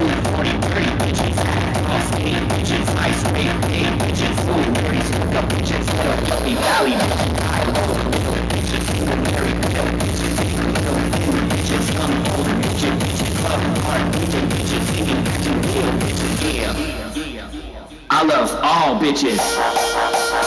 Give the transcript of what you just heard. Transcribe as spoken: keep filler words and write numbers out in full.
forty, thirty bitches, off eight bitches, ice rate, eight bitches, food, dirty, slick up bitches, little puppy valley bitches, high low, little bitches, food, very little bitches, little food bitches, young old bitches, bitches, club, hard bitches, bitches, singing bitches, real bitches, yeah. I love all bitches.